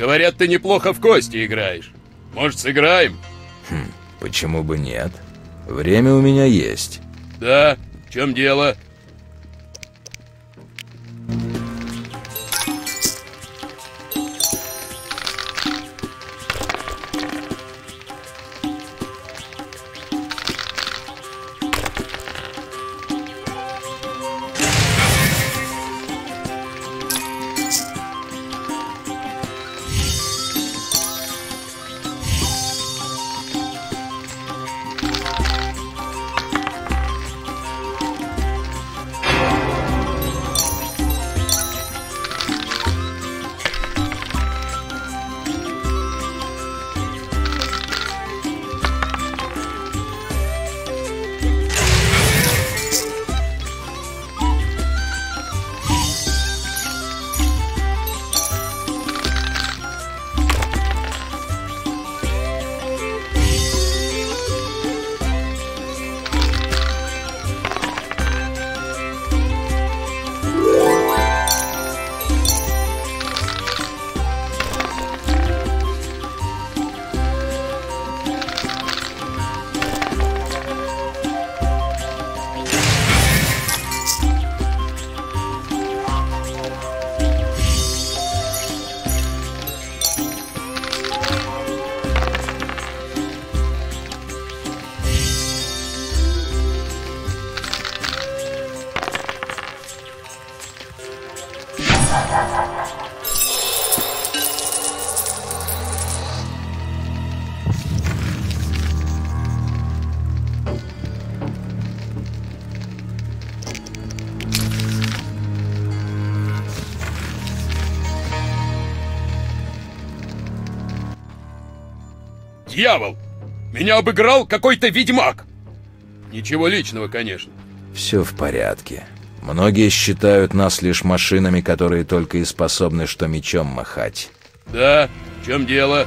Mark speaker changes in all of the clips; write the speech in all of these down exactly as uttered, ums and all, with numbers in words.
Speaker 1: Говорят, ты неплохо в кости играешь. Может, сыграем?
Speaker 2: Хм, почему бы нет? Время у меня есть.
Speaker 1: Да, в чем дело? Дьявол! Меня обыграл какой-то ведьмак! Ничего личного, конечно.
Speaker 2: Все в порядке. Многие считают нас лишь машинами, которые только и способны что мечом махать.
Speaker 1: Да, в чем дело?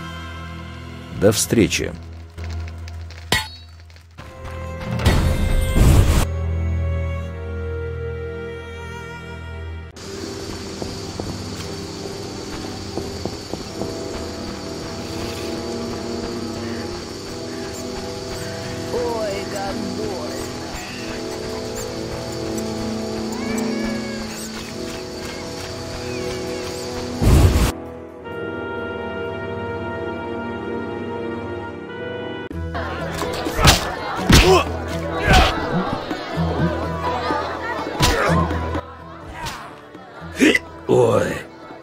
Speaker 2: До встречи.
Speaker 3: Ой.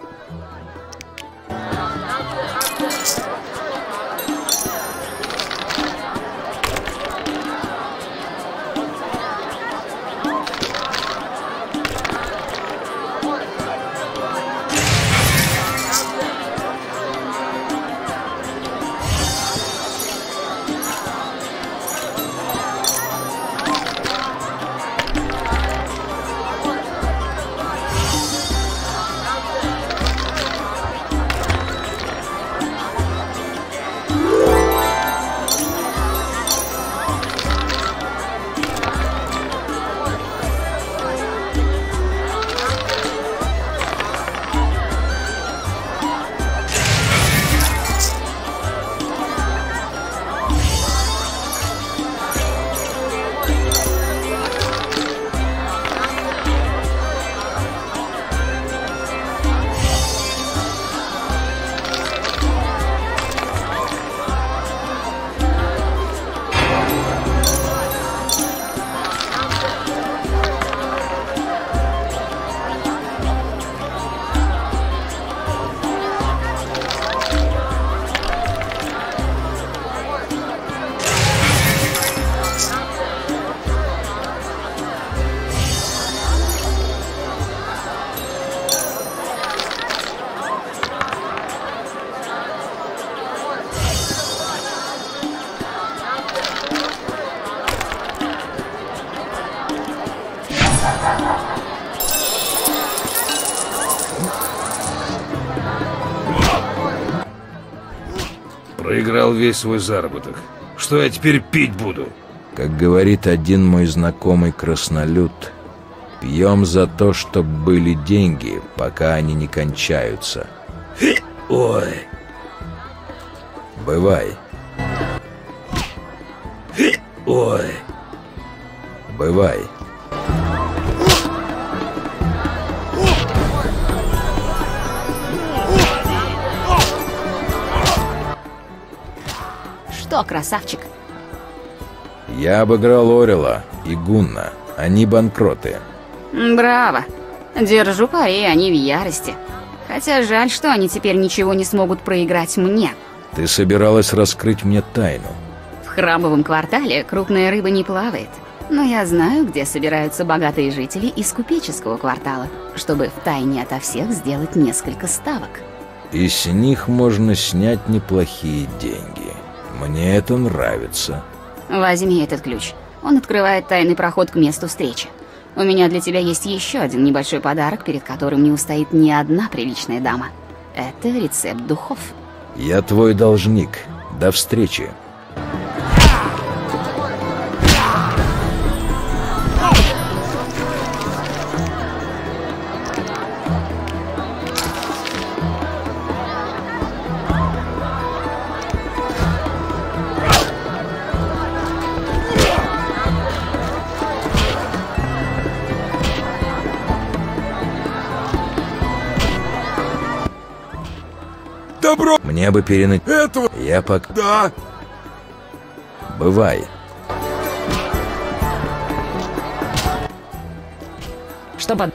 Speaker 4: Проиграл весь свой заработок. Что я теперь пить буду?
Speaker 2: Как говорит один мой знакомый краснолюд, пьем за то, чтоб были деньги, пока они не кончаются.
Speaker 4: Ой.
Speaker 2: Бывай.
Speaker 4: Ой.
Speaker 2: Бывай.
Speaker 3: Что, красавчик?
Speaker 2: Я обыграл Орела и Гунна. Они банкроты.
Speaker 3: Браво. Держу пари, они в ярости. Хотя жаль, что они теперь ничего не смогут проиграть мне.
Speaker 2: Ты собиралась раскрыть мне тайну.
Speaker 3: В храмовом квартале крупная рыба не плавает. Но я знаю, где собираются богатые жители из купеческого квартала, чтобы втайне ото всех сделать несколько ставок.
Speaker 2: И с них можно снять неплохие деньги. Мне это нравится.
Speaker 3: Возьми этот ключ. Он открывает тайный проход к месту встречи. У меня для тебя есть еще один небольшой подарок, перед которым не устоит ни одна приличная дама. Это рецепт духов.
Speaker 2: Я твой должник. До встречи.
Speaker 1: Добро!
Speaker 2: Мне бы переныть...
Speaker 1: Этого...
Speaker 2: Я пока...
Speaker 1: Да!
Speaker 2: Бывай.
Speaker 3: Что под...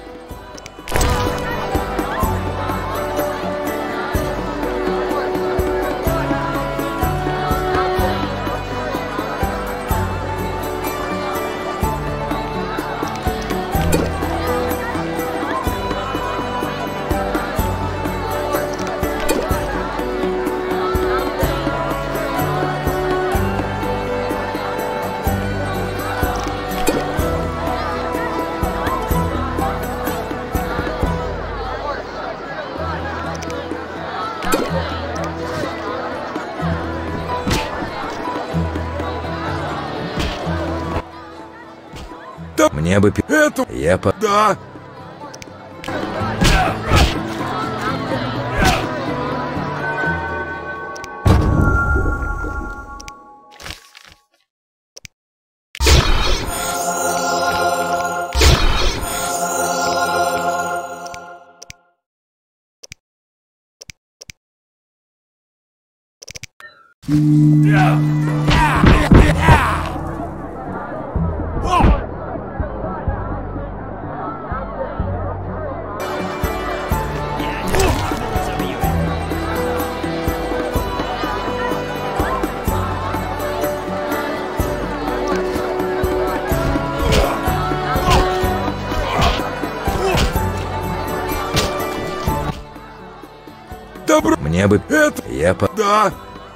Speaker 2: Мне бы... пи-
Speaker 1: Это...
Speaker 2: Я по...
Speaker 1: Да! Добро!
Speaker 2: Мне бы...
Speaker 1: Это...
Speaker 2: Я по...
Speaker 1: Да!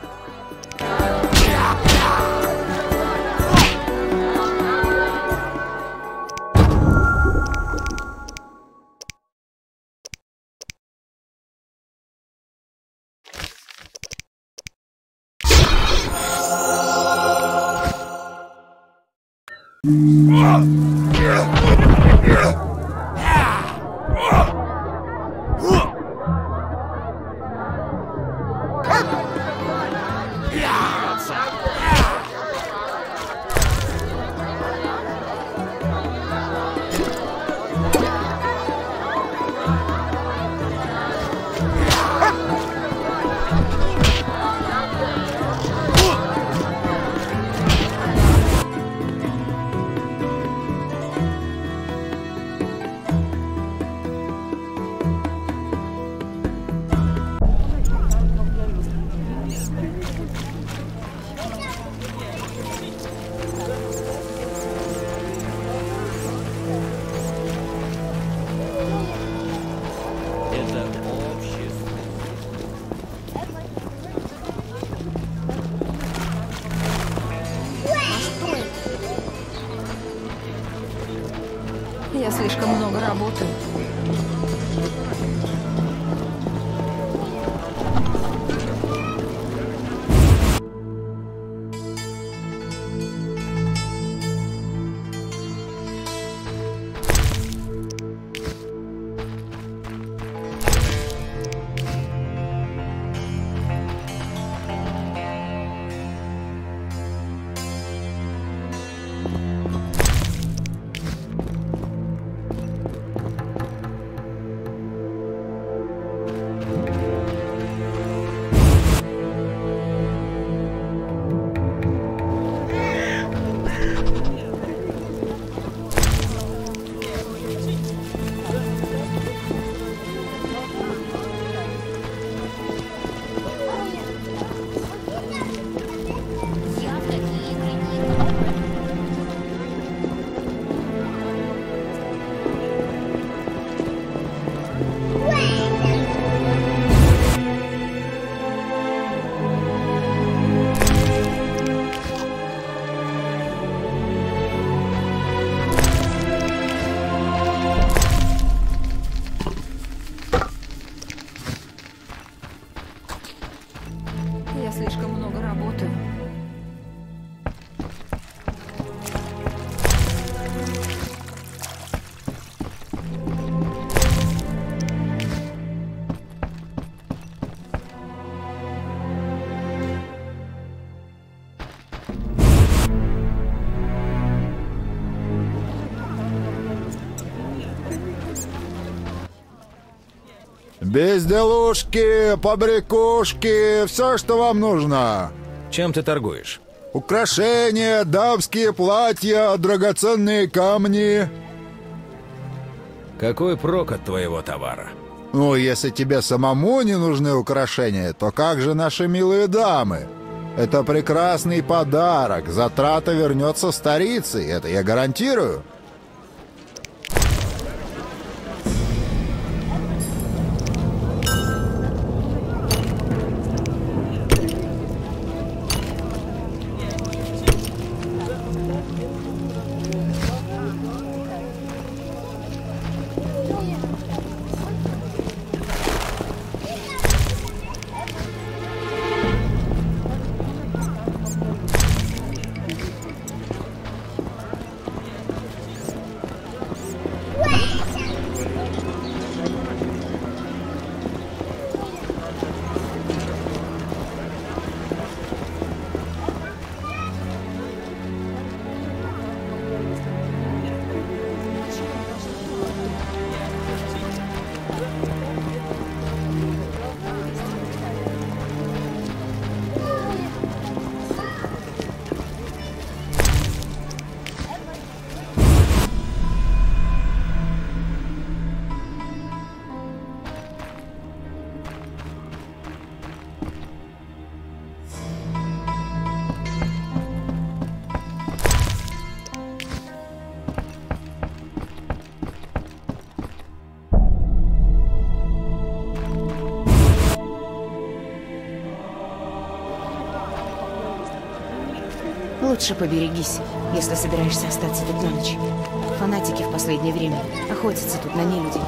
Speaker 5: Я слишком много работаю. работаю.
Speaker 6: Безделушки, побрякушки, все, что вам нужно.
Speaker 2: Чем ты торгуешь?
Speaker 6: Украшения, дамские платья, драгоценные камни.
Speaker 2: Какой прок от твоего товара?
Speaker 6: Ну, если тебе самому не нужны украшения, то как же наши милые дамы? Это прекрасный подарок. Затрата вернется старицей, это я гарантирую.
Speaker 7: Лучше поберегись, если собираешься остаться тут на ночь. Фанатики в последнее время охотятся тут на нелюдей.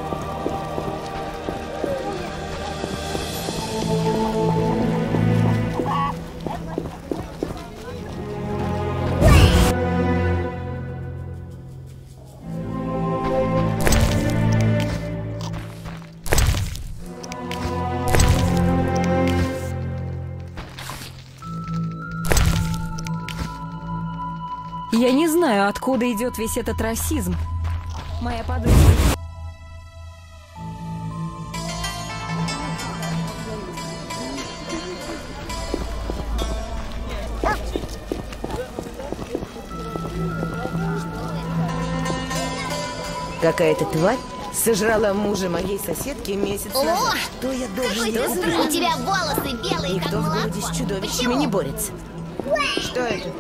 Speaker 5: Я не знаю, откуда идет весь этот расизм. Моя подруга...
Speaker 7: Какая-то тварь сожрала мужа моей соседки месяц
Speaker 8: О!
Speaker 7: назад. Что я должен ей купить?
Speaker 8: У тебя волосы белые,
Speaker 7: Никто
Speaker 8: как
Speaker 7: в
Speaker 8: молоко.
Speaker 7: городе с чудовищами
Speaker 8: Почему?
Speaker 7: не борется. Что это?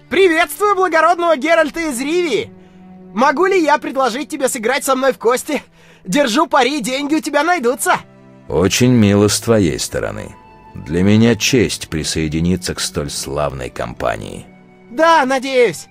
Speaker 8: Приветствую благородного Геральта из Ривии! Могу ли я предложить тебе сыграть со мной в кости? Держу пари, деньги у тебя найдутся.
Speaker 2: Очень мило с твоей стороны. Для меня честь присоединиться к столь славной компании.
Speaker 8: Да, надеюсь.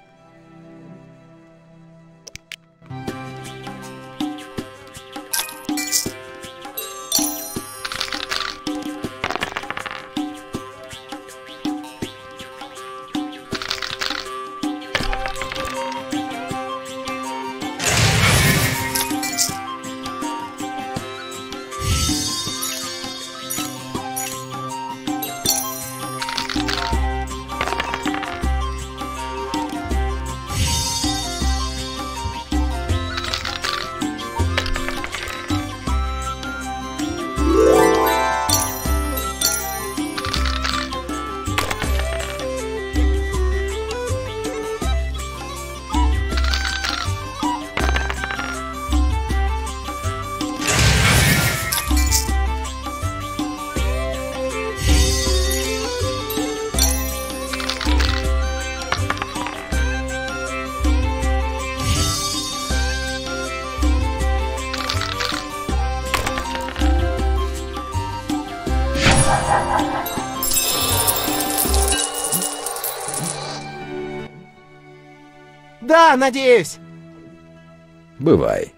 Speaker 8: Да, надеюсь.
Speaker 2: Бывай.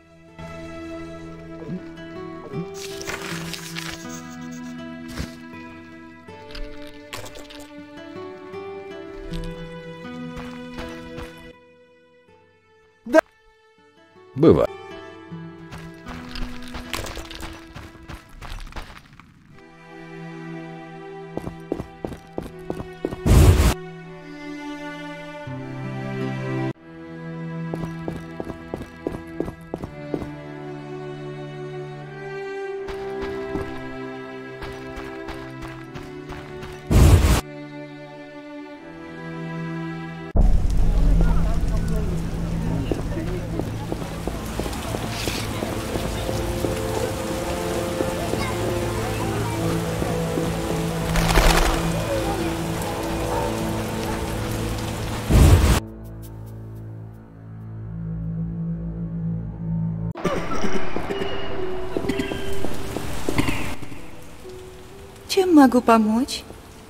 Speaker 8: Да.
Speaker 2: Бывай.
Speaker 9: Чем могу помочь?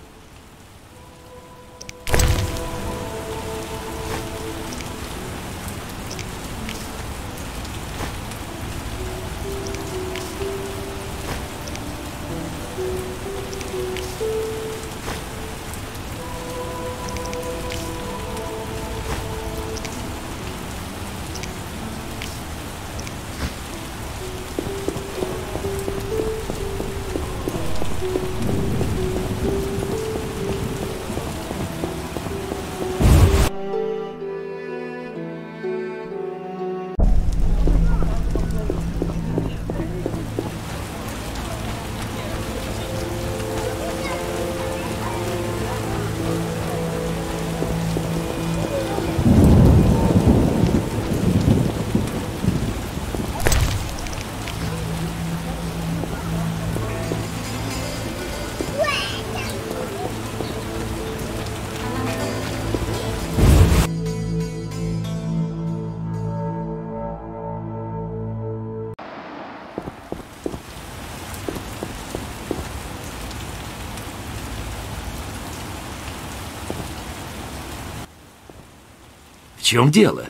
Speaker 4: В чем дело?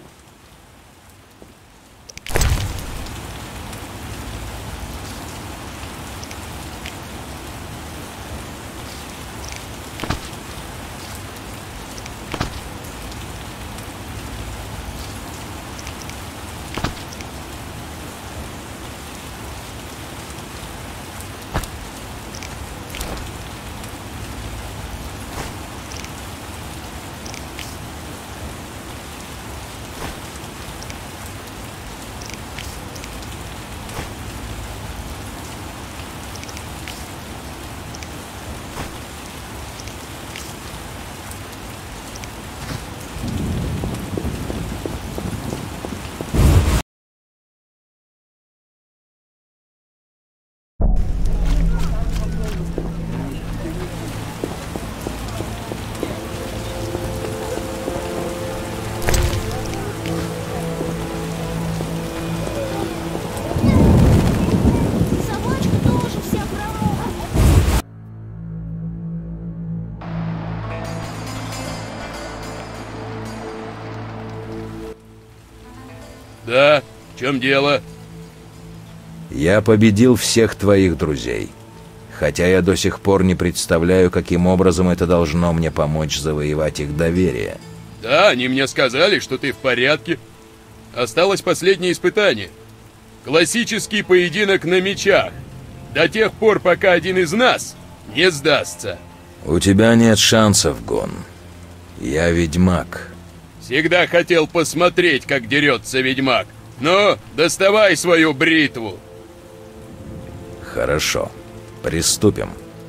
Speaker 1: Да, в чем дело?
Speaker 2: Я победил всех твоих друзей. Хотя я до сих пор не представляю, каким образом это должно мне помочь завоевать их доверие.
Speaker 1: Да, они мне сказали, что ты в порядке. Осталось последнее испытание. Классический поединок на мечах. До тех пор, пока один из нас не сдастся.
Speaker 2: У тебя нет шансов, Гун. Я ведьмак.
Speaker 1: Всегда хотел посмотреть, как дерется ведьмак. Ну, доставай свою бритву.
Speaker 2: Хорошо. Приступим.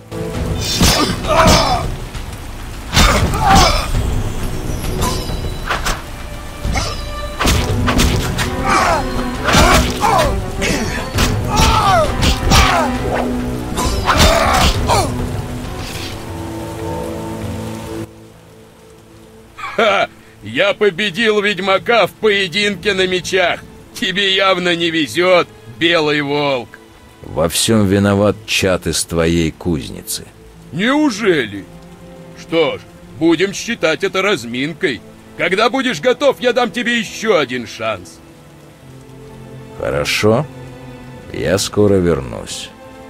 Speaker 1: Ха! Я победил ведьмака в поединке на мечах. Тебе явно не везет, белый волк.
Speaker 2: Во всем виноват чад из твоей кузницы.
Speaker 1: Неужели? Что ж, будем считать это разминкой. Когда будешь готов, я дам тебе еще один шанс.
Speaker 2: Хорошо. Я скоро вернусь.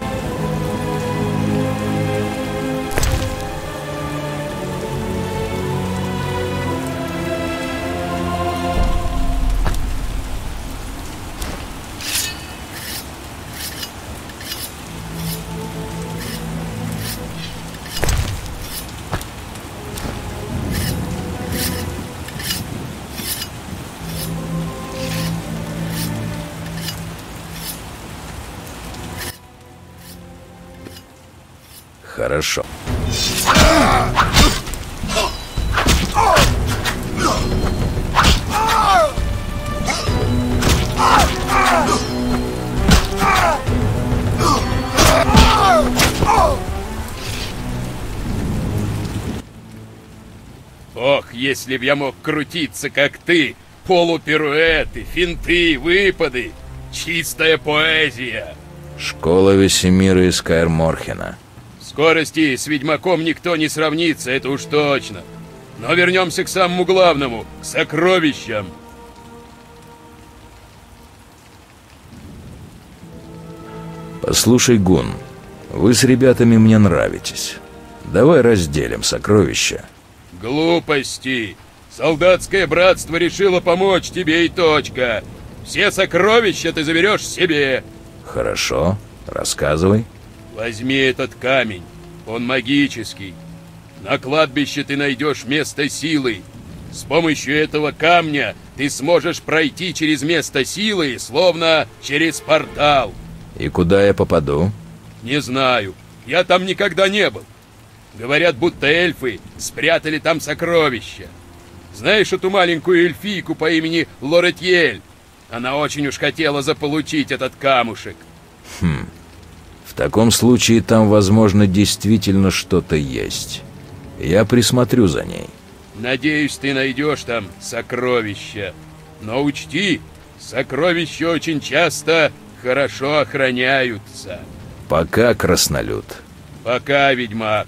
Speaker 2: Хорошо.
Speaker 1: Ох, если б я мог крутиться, как ты. Полупируэты, финты, выпады. Чистая поэзия.
Speaker 2: Школа Весемира из Каэр Морхена.
Speaker 1: В скорости с ведьмаком никто не сравнится, это уж точно. Но вернемся к самому главному, к сокровищам.
Speaker 2: Послушай, Гун, вы с ребятами мне нравитесь. Давай разделим сокровища.
Speaker 1: Глупости. Солдатское братство решило помочь тебе и точка. Все сокровища ты заберешь себе.
Speaker 2: Хорошо, рассказывай.
Speaker 1: Возьми этот камень, он магический. На кладбище ты найдешь место силы. С помощью этого камня ты сможешь пройти через место силы, словно через портал.
Speaker 2: И куда я попаду?
Speaker 1: Не знаю, я там никогда не был. Говорят, будто эльфы спрятали там сокровища. Знаешь эту маленькую эльфийку по имени Лоретьель? Она очень уж хотела заполучить этот камушек.
Speaker 2: Хм. В таком случае там, возможно, действительно что-то есть. Я присмотрю за ней.
Speaker 1: Надеюсь, ты найдешь там сокровища. Но учти, сокровища очень часто хорошо охраняются.
Speaker 2: Пока, краснолюд.
Speaker 1: Пока, ведьмак.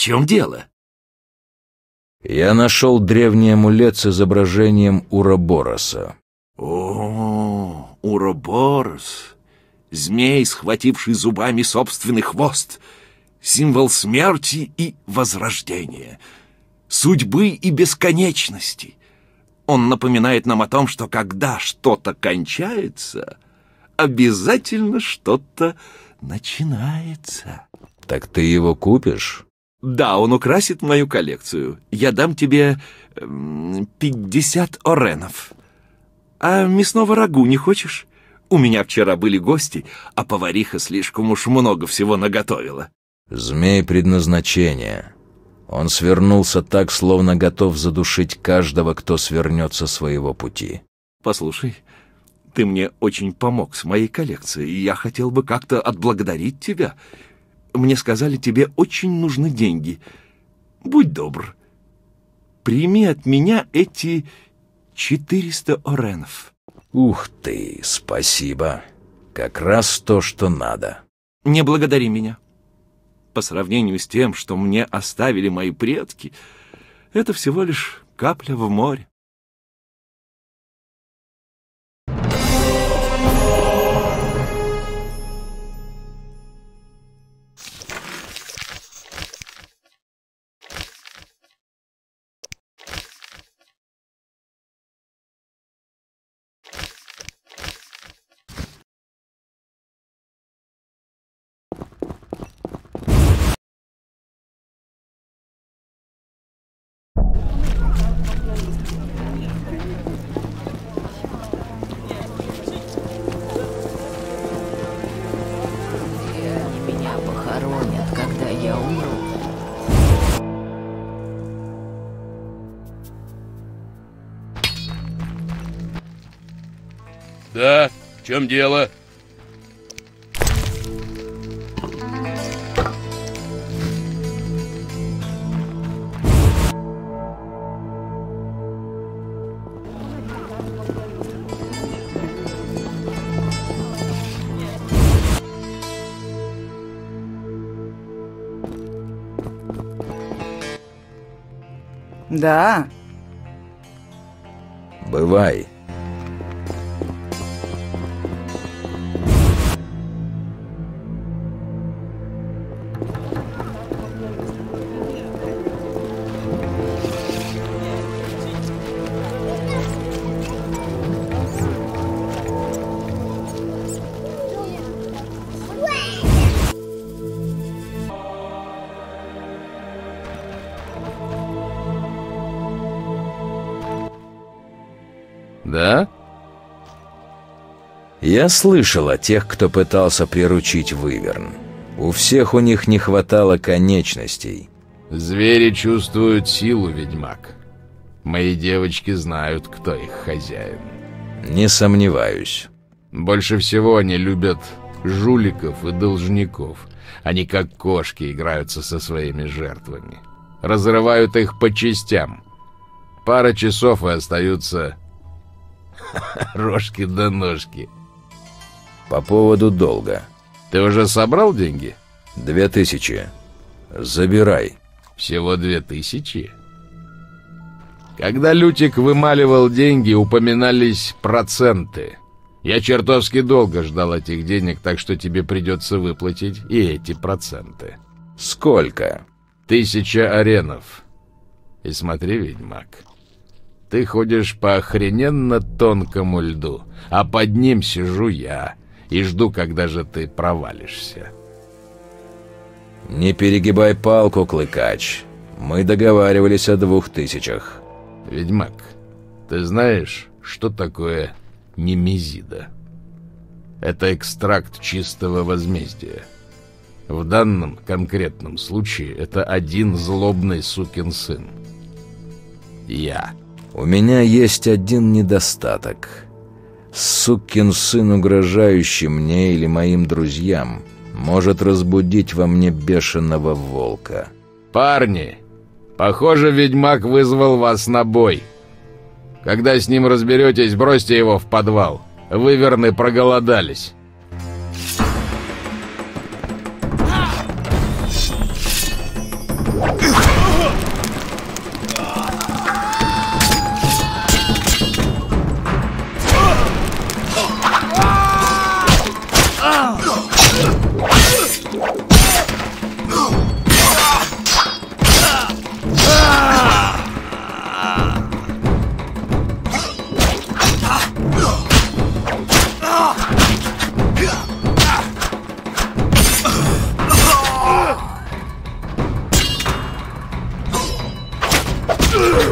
Speaker 4: чем дело?
Speaker 2: Я нашел древний амулет с изображением Уробороса.
Speaker 4: О, Уроборос. Змей, схвативший зубами собственный хвост. Символ смерти и возрождения. Судьбы и бесконечности. Он напоминает нам о том, что когда что-то кончается, обязательно что-то начинается.
Speaker 2: Так ты его купишь?
Speaker 4: Да, он украсит мою коллекцию. Я дам тебе эм, пятьдесят оренов. А мясного рагу не хочешь? У меня вчера были гости, а повариха слишком уж много всего наготовила.
Speaker 2: Змей предназначения. Он свернулся так, словно готов задушить каждого, кто свернет со своего пути.
Speaker 4: Послушай, ты мне очень помог с моей коллекцией, и я хотел бы как-то отблагодарить тебя. Мне сказали, тебе очень нужны деньги. Будь добр, прими от меня эти четыреста оренов.
Speaker 2: Ух ты, спасибо. Как раз то, что надо.
Speaker 4: Не благодари меня. По сравнению с тем, что мне оставили мои предки, это всего лишь капля в море.
Speaker 1: Да, в чем дело?
Speaker 10: Да.
Speaker 2: Бывай.
Speaker 1: Да?
Speaker 2: Я слышал о тех, кто пытался приручить выверн. У всех у них не хватало конечностей.
Speaker 1: Звери чувствуют силу, ведьмак. Мои девочки знают, кто их хозяин.
Speaker 2: Не сомневаюсь.
Speaker 1: Больше всего они любят жуликов и должников. Они как кошки играются со своими жертвами. Разрывают их по частям. Пара часов и остаются рожки да ножки.
Speaker 2: По поводу долга.
Speaker 1: Ты уже собрал деньги?
Speaker 2: Две тысячи. Забирай.
Speaker 1: Всего две тысячи? Когда Лютик вымаливал деньги, упоминались проценты. Я чертовски долго ждал этих денег, так что тебе придется выплатить и эти проценты.
Speaker 2: Сколько?
Speaker 1: Тысяча аренов. И смотри, ведьмак, ты ходишь по охрененно тонкому льду, а под ним сижу я и жду, когда же ты провалишься.
Speaker 2: Не перегибай палку, Клыкач. Мы договаривались о двух тысячах.
Speaker 1: Ведьмак, ты знаешь, что такое немезида? Это экстракт чистого возмездия. В данном конкретном случае это один злобный сукин сын. Я.
Speaker 2: У меня есть один недостаток. Сукин сын, угрожающий мне или моим друзьям, может разбудить во мне бешеного волка.
Speaker 1: Парни, похоже, ведьмак вызвал вас на бой. Когда с ним разберетесь, бросьте его в подвал. Выверны проголодались.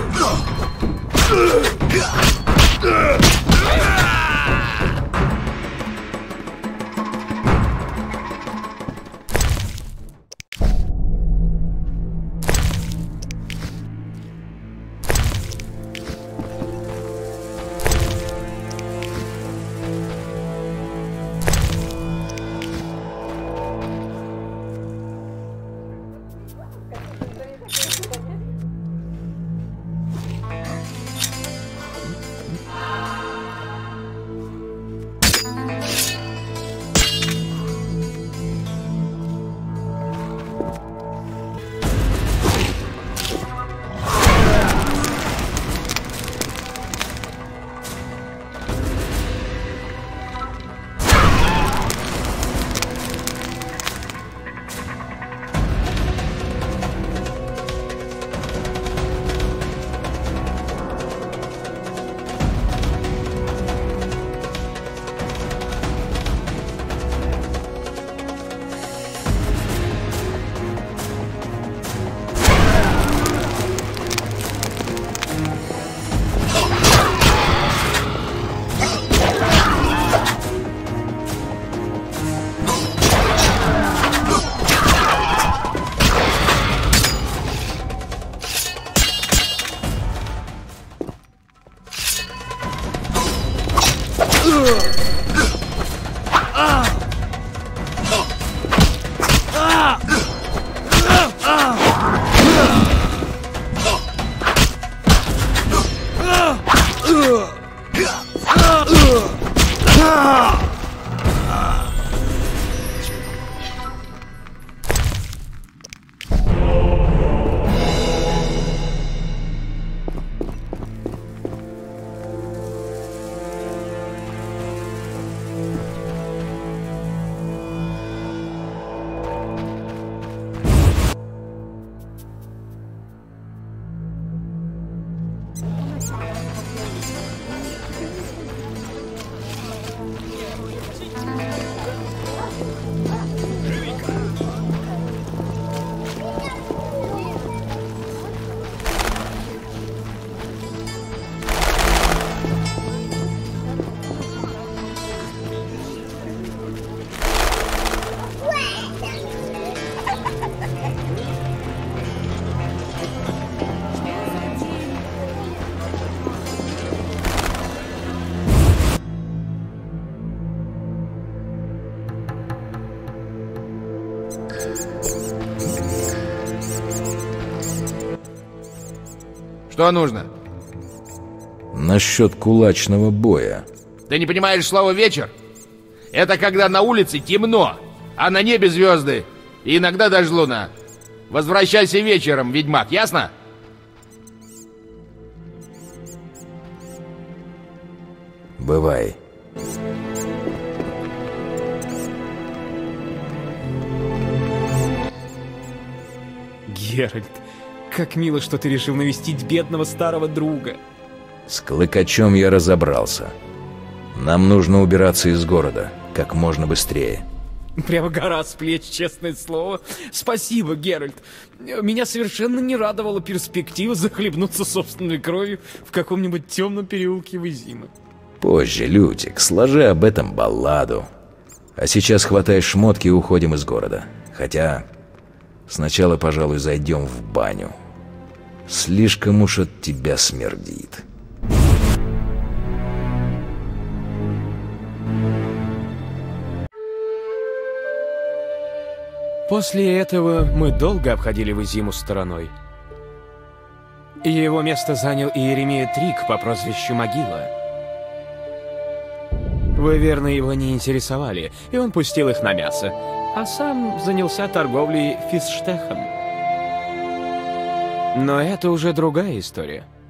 Speaker 11: Что нужно?
Speaker 2: Насчет кулачного боя.
Speaker 11: Ты не понимаешь слово «вечер»? Это когда на улице темно, а на небе звезды, и иногда даже луна. Возвращайся вечером, ведьмак, ясно?
Speaker 2: Бывай.
Speaker 12: Геральт, как мило, что ты решил навестить бедного старого друга.
Speaker 2: С Клыкачом я разобрался. Нам нужно убираться из города как можно быстрее.
Speaker 12: Прямо гора с плеч, честное слово. Спасибо, Геральт. Меня совершенно не радовала перспектива захлебнуться собственной кровью в каком-нибудь темном переулке Визимы.
Speaker 2: Позже, Лютик, сложи об этом балладу. А сейчас хватай шмотки и уходим из города. Хотя сначала, пожалуй, зайдем в баню. Слишком уж от тебя смердит.
Speaker 12: После этого мы долго обходили Визиму стороной. Его место занял Иеремия Трик по прозвищу Могила. Вы, верно, его не интересовали, и он пустил их на мясо, а сам занялся торговлей фисштехом. Но это уже другая история.